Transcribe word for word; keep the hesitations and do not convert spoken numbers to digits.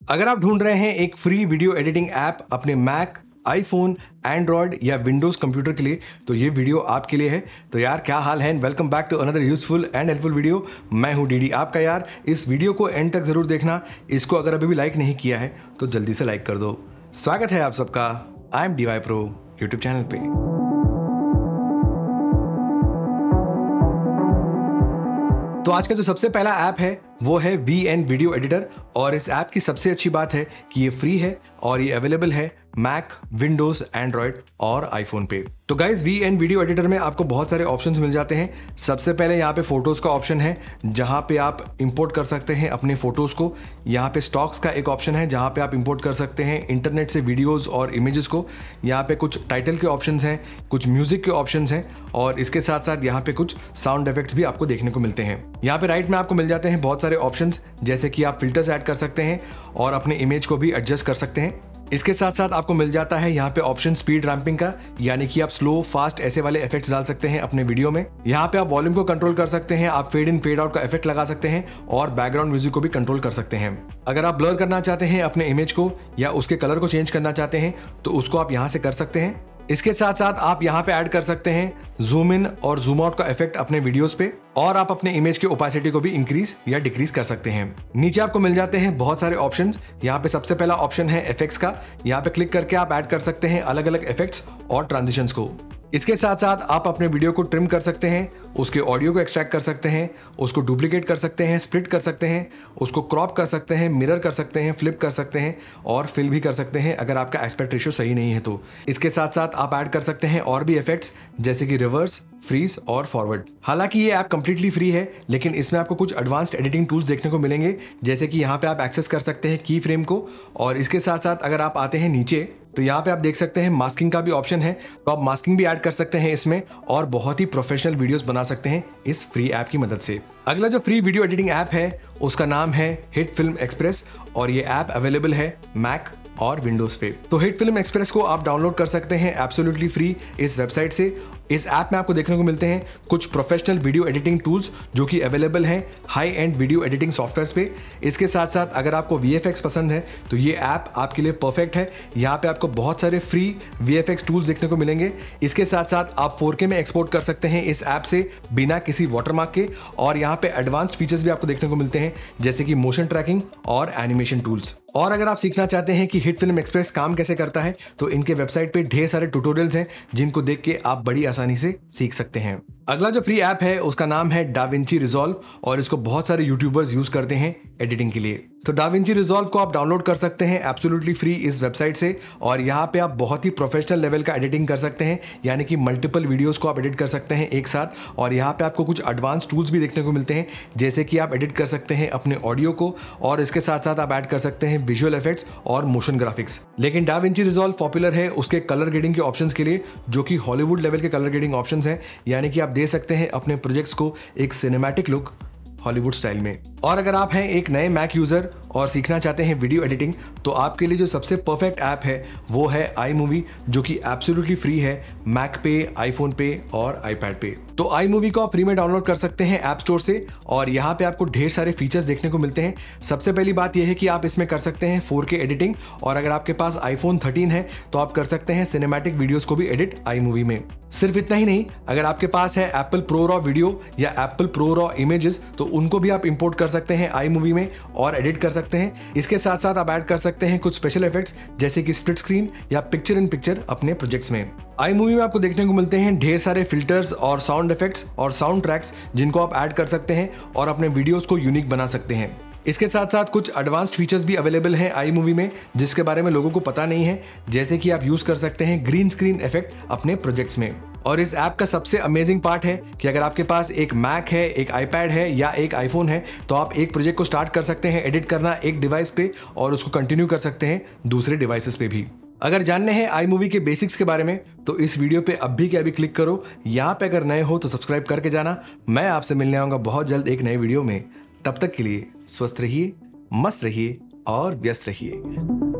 अगर आप ढूंढ रहे हैं एक फ्री वीडियो एडिटिंग ऐप अपने मैक, आईफोन, एंड्रॉयड या विंडोज कंप्यूटर के लिए, तो ये वीडियो आपके लिए है। तो यार क्या हाल है, welcome back to another useful and helpful video. मैं हूं डीडी आपका यार। इस वीडियो को एंड तक जरूर देखना। इसको अगर अभी भी लाइक नहीं किया है तो जल्दी से लाइक कर दो। स्वागत है आप सबका I am DY pro YouTube channel पे। तो आज का जो सबसे पहला ऐप है वो है वी एन वीडियो एडिटर, और इस ऐप की सबसे अच्छी बात है कि ये फ्री है और ये अवेलेबल है मैक, विंडोज, एंड्रॉयड और आईफोन पे। तो guys V N video editor में आपको बहुत सारे ऑप्शंस मिल जाते हैं। सबसे पहले यहाँ पे फोटोज का ऑप्शन है जहाँ पे आप इंपोर्ट कर सकते हैं अपने फोटोज को। यहाँ पे स्टॉक्स का एक ऑप्शन है जहाँ पे आप इंपोर्ट कर सकते हैं इंटरनेट से वीडियोज और इमेजेस को। यहाँ पे कुछ टाइटल के ऑप्शंस हैं, कुछ म्यूजिक के ऑप्शंस हैं, और इसके साथ साथ यहाँ पे कुछ साउंड इफेक्ट्स भी आपको देखने को मिलते हैं। यहाँ पे राइट में आपको मिल जाते हैं बहुत सारे ऑप्शंस, जैसे कि आप फिल्टर्स ऐड कर सकते हैं और अपने इमेज को भी एडजस्ट कर सकते हैं। इसके साथ साथ आपको मिल जाता है यहाँ पे ऑप्शन स्पीड रैंपिंग का, यानी कि आप स्लो, फास्ट ऐसे वाले इफेक्ट्स डाल सकते हैं अपने वीडियो में। यहाँ पे आप वॉल्यूम को कंट्रोल कर सकते हैं, आप फेड इन फेड आउट का इफेक्ट लगा सकते हैं और बैकग्राउंड म्यूजिक को भी कंट्रोल कर सकते हैं। अगर आप ब्लर करना चाहते हैं अपने इमेज को या उसके कलर को चेंज करना चाहते हैं तो उसको आप यहाँ से कर सकते हैं। इसके साथ साथ आप यहाँ पे ऐड कर सकते हैं जूम इन और जूम आउट का इफेक्ट अपने वीडियोस पे, और आप अपने इमेज की ओपेसिटी को भी इंक्रीज या डिक्रीज कर सकते हैं। नीचे आपको मिल जाते हैं बहुत सारे ऑप्शंस। यहाँ पे सबसे पहला ऑप्शन है इफेक्ट्स का। यहाँ पे क्लिक करके आप ऐड कर सकते हैं अलग अलग इफेक्ट्स और ट्रांजिशंस को। इसके साथ साथ आप अपने वीडियो को ट्रिम कर सकते हैं, उसके ऑडियो को एक्सट्रैक्ट कर सकते हैं, उसको डुप्लीकेट कर सकते हैं, स्प्लिट कर सकते हैं, उसको क्रॉप कर सकते हैं, मिरर कर सकते हैं, फ्लिप कर सकते हैं और फिल भी कर सकते हैं अगर आपका एस्पेक्ट रेशियो सही नहीं है तो। इसके साथ साथ आप ऐड कर सकते हैं और भी इफेक्ट्स, जैसे कि रिवर्स, फ्रीज और फॉरवर्ड। हालांकि ये ऐप कंप्लीटली फ्री है, लेकिन इसमें आपको कुछ एडवांस्ड एडिटिंग टूल्स देखने को मिलेंगे, जैसे कि यहाँ पे आप एक्सेस कर सकते हैं की फ्रेम को। और इसके साथ साथ अगर आप आते हैं नीचे तो यहाँ पे आप देख सकते हैं मास्किंग का भी ऑप्शन है, तो आप मास्किंग भी ऐड कर सकते हैं इसमें और बहुत ही प्रोफेशनल वीडियोस बना सकते हैं इस फ्री ऐप की मदद से। अगला जो फ्री वीडियो एडिटिंग ऐप है उसका नाम है हिट फिल्म एक्सप्रेस, और ये ऐप अवेलेबल है मैक और विंडोज पे। तो हिट फिल्म एक्सप्रेस को आप डाउनलोड कर सकते हैं एब्सोल्युटली फ्री इस वेबसाइट से। इस ऐप में आपको देखने को मिलते हैं कुछ प्रोफेशनल वीडियो एडिटिंग टूल्स जो कि अवेलेबल हैं high end video editing softwares पे। इसके साथ साथ अगर आपको वी एफ एक्स पसंद है तो ये ऐप आपके लिए परफेक्ट है। यहाँ पे आपको बहुत सारे free V F X tools देखने को मिलेंगे। इसके साथ साथ आप फोर के में एक्सपोर्ट कर सकते हैं इस ऐप से बिना किसी वाटरमार्क के, और यहाँ पे एडवांस्ड फीचर्स भी आपको देखने को मिलते हैं, जैसे कि मोशन ट्रैकिंग और एनिमेशन टूल्स। और अगर आप सीखना चाहते हैं कि हिट फिल्म एक्सप्रेस काम कैसे करता है तो इनके वेबसाइट पे ढेर सारे ट्यूटोरियल्स हैं जिनको देख के आप बड़ी आसानी से सीख सकते हैं। अगला जो फ्री ऐप है उसका नाम है डाविंची रिजॉल्व, और इसको बहुत सारे यूट्यूबर्स यूज करते हैं एडिटिंग के लिए। तो डाविंची रिजॉल्व को आप डाउनलोड कर सकते हैं एब्सोल्युटली फ्री इस वेबसाइट से, और यहाँ पे आप बहुत ही प्रोफेशनल लेवल का एडिटिंग कर सकते हैं, यानी कि मल्टीपल वीडियोस को आप एडिट कर सकते हैं एक साथ। और यहाँ पे आपको कुछ एडवांस टूल्स भी देखने को मिलते हैं, जैसे कि आप एडिट कर सकते हैं अपने ऑडियो को, और इसके साथ साथ आप ऐड कर सकते हैं विजुअल इफेक्ट्स और मोशन ग्राफिक्स। लेकिन डाविंची रिजॉल्व पॉपुलर है उसके कलर ग्रेडिंग के ऑप्शंस के लिए, जो कि हॉलीवुड लेवल के कलर ग्रेडिंग ऑप्शंस हैं, यानी कि आप दे सकते हैं अपने प्रोजेक्ट्स को एक सिनेमैटिक लुक हॉलीवुड स्टाइल में। और अगर आप हैं एक नए मैक यूजर और सीखना चाहते हैं वीडियो एडिटिंग, तो आपके लिए जो सबसे परफेक्ट ऐप है वो है आई मूवी, जो कि एब्सोल्युटली फ्री है मैक पे, आईफोन पे और आईपैड पे। तो आई मूवी को आप फ्री में डाउनलोड कर सकते हैं ऐप स्टोर से, और यहाँ पे आपको ढेर सारे फीचर्स देखने को मिलते हैं। सबसे पहली बात यह है कि आप इसमें कर सकते हैं फोर के एडिटिंग, और अगर आपके पास आईफोन थर्टीन है तो आप कर सकते हैं सिनेमैटिक वीडियोस को भी एडिट आई मूवी में। सिर्फ इतना ही नहीं, अगर आपके पास है एप्पल प्रो रॉ वीडियो या एप्पल प्रो रॉ इमेजेस तो उनको भी आप इंपोर्ट कर सकते हैं आई मूवी में और एडिट कर सकते हैं। इसके साथ साथ आप ऐड कर सकते हैं कुछ स्पेशल इफेक्ट्स, जैसे कि स्प्लिट स्क्रीन या पिक्चर इन पिक्चर अपने प्रोजेक्ट्स में। आई मूवी में आपको देखने को मिलते हैं ढेर सारे फिल्टर्स और साउंड इफेक्ट्स और साउंड ट्रैक्स जिनको आप ऐड कर सकते हैं और अपने वीडियोस को यूनिक बना सकते हैं। इसके साथ साथ कुछ एडवांस्ड फीचर्स भी अवेलेबल हैं आई मूवी में जिसके बारे में लोगों को पता नहीं है, जैसे कि आप यूज कर सकते हैं ग्रीन स्क्रीन इफेक्ट अपने प्रोजेक्ट्स में। और इस ऐप का सबसे अमेजिंग पार्ट है कि अगर आपके पास एक मैक है, एक आईपैड है या एक आईफोन है, तो आप एक प्रोजेक्ट को स्टार्ट कर सकते हैं एडिट करना एक डिवाइस पे और उसको कंटिन्यू कर सकते हैं दूसरे डिवाइसेस पे भी। अगर जानने हैं आई मूवी के बेसिक्स के बारे में तो इस वीडियो पे अभी के अभी क्लिक करो। यहाँ पे अगर नए हो तो सब्सक्राइब करके जाना। मैं आपसे मिलने आऊंगा बहुत जल्द एक नए वीडियो में। तब तक के लिए स्वस्थ रहिए, मस्त रहिए और व्यस्त रहिए।